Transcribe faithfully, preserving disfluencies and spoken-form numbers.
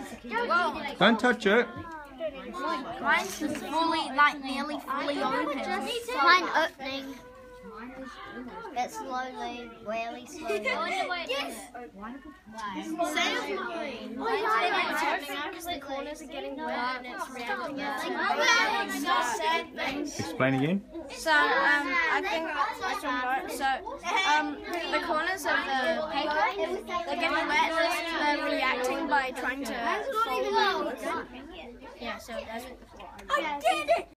Don't touch it. Mine's just fully, like nearly fully open. Mine opening. It's slowly, really slowly. Yes. Same as mine. Mine's opening out because the corners are getting wet and it's reacting. It's so sad things. Explain again. So, um, I think I should know. So, um, the corners of the paper, they're getting wet and they're reacting by trying to fold. Yeah, so that's what the floor. I did it!